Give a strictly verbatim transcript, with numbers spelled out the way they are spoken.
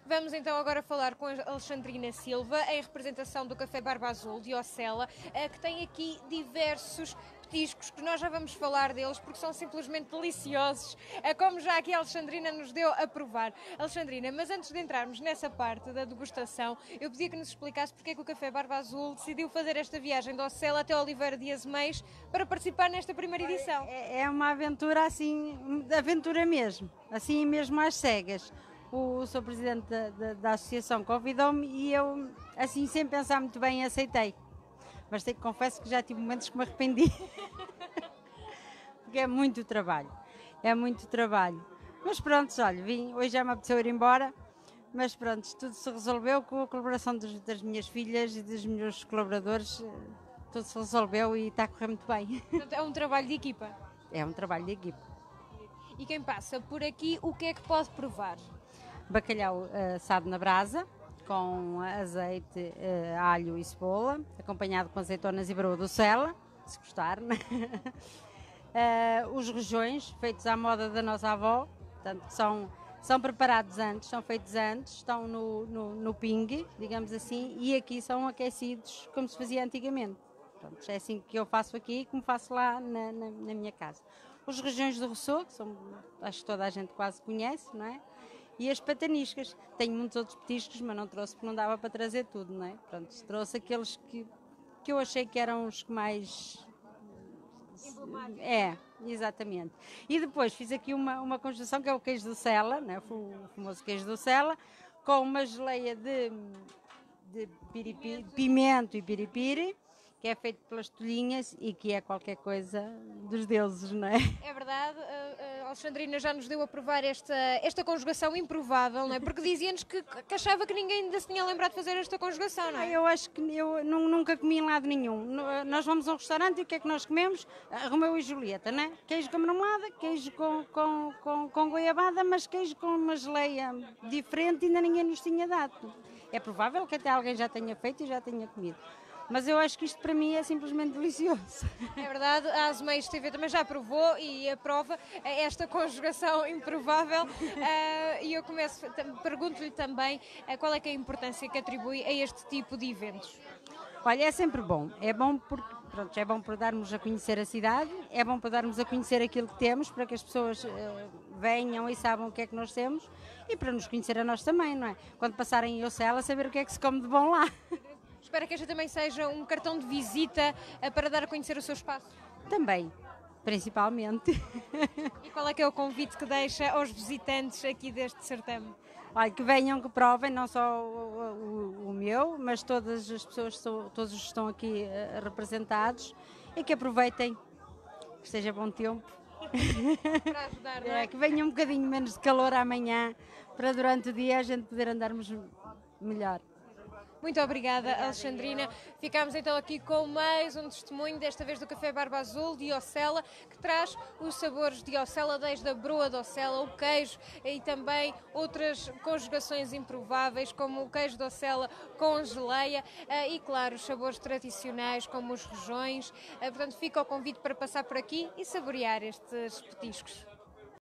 Vamos então agora falar com a Alexandrina Silva, em representação do Café Barba Azul de Ocela, que tem aqui diversos petiscos, que nós já vamos falar deles, porque são simplesmente deliciosos, como já aqui a Alexandrina nos deu a provar. Alexandrina, mas antes de entrarmos nessa parte da degustação, eu pedia que nos explicasse porque é que o Café Barba Azul decidiu fazer esta viagem de Ocela até Oliveira de Azeméis para participar nesta primeira edição. É, é uma aventura assim, aventura mesmo, assim mesmo às cegas. O Sr. Presidente da, da, da Associação convidou-me e eu, assim, sem pensar muito bem, aceitei. Mas te, confesso que já tive momentos que me arrependi. Porque é muito trabalho, é muito trabalho. Mas pronto, olha, vim, hoje já me apeteceu ir embora, mas pronto, tudo se resolveu com a colaboração dos, das minhas filhas e dos meus colaboradores, tudo se resolveu e está a correr muito bem. Portanto, é um trabalho de equipa. É um trabalho de equipa. E quem passa por aqui, o que é que pode provar? Bacalhau uh, assado na brasa, com azeite, uh, alho e cebola, acompanhado com azeitonas e broa do Sela, se gostar, né? uh, os rojões, feitos à moda da nossa avó, portanto, são, são preparados antes, são feitos antes, estão no, no, no pingue, digamos assim, e aqui são aquecidos como se fazia antigamente. Pronto, é assim que eu faço aqui, como faço lá na, na, na minha casa. Os rojões do Rossô, que são, acho que toda a gente quase conhece, não é? E as pataniscas. Tenho muitos outros petiscos, mas não trouxe porque não dava para trazer tudo, não é? Pronto, trouxe aqueles que, que eu achei que eram os que mais... É, exatamente. E depois fiz aqui uma, uma conjugação que é o queijo do Sela, né? O famoso queijo do Sela, com uma geleia de, de piripiri, pimento e piripiri, que é feito pelas tolhinhas e que é qualquer coisa dos deuses, não é? É verdade, a Alexandrina já nos deu a provar esta, esta conjugação improvável, não é? Porque dizia-nos que, que achava que ninguém ainda se tinha lembrado de fazer esta conjugação, não é? Eu acho que eu nunca comi em lado nenhum. Nós vamos a um restaurante e o que é que nós comemos? Romeu e Julieta, não é? Queijo com marmelada, queijo com, com, com, com goiabada, mas queijo com uma geleia diferente e ainda ninguém nos tinha dado. É provável que até alguém já tenha feito e já tenha comido. Mas eu acho que isto para mim é simplesmente delicioso. É verdade, a Azeméis T V também já provou e aprova esta conjugação improvável. E eu começo, pergunto-lhe também qual é que é a importância que atribui a este tipo de eventos. Olha, é sempre bom. É bom porque, pronto, é bom para darmos a conhecer a cidade, é bom para darmos a conhecer aquilo que temos, para que as pessoas uh, venham e saibam o que é que nós temos e para nos conhecer a nós também, não é? Quando passarem em Ocela, saber o que é que se come de bom lá. Espero que esta também seja um cartão de visita para dar a conhecer o seu espaço. Também, principalmente. E qual é que é o convite que deixa aos visitantes aqui deste certame? Olha, que venham, que provem, não só o, o, o meu, mas todas as pessoas, todos os que estão aqui uh, representados e que aproveitem, que esteja bom tempo. Para ajudar, não é? É, que venha um bocadinho menos de calor amanhã, para durante o dia a gente poder andarmos melhor. Muito obrigada, obrigada Alexandrina. Eu. Ficámos então aqui com mais um testemunho, desta vez do Café Barba Azul de Ocela, que traz os sabores de Ocela, desde a broa de Ocela, o queijo e também outras conjugações improváveis, como o queijo de Ocela com geleia e, claro, os sabores tradicionais, como os rojões. Portanto, fica o convite para passar por aqui e saborear estes petiscos.